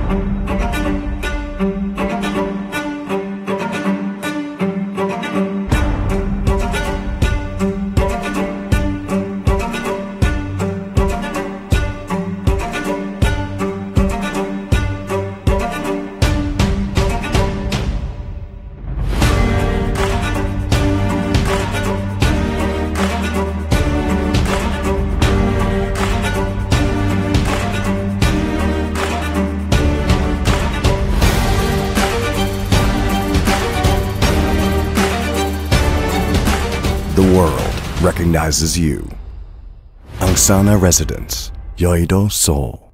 The world recognizes you. Angsana Residences Yeouido, Seoul.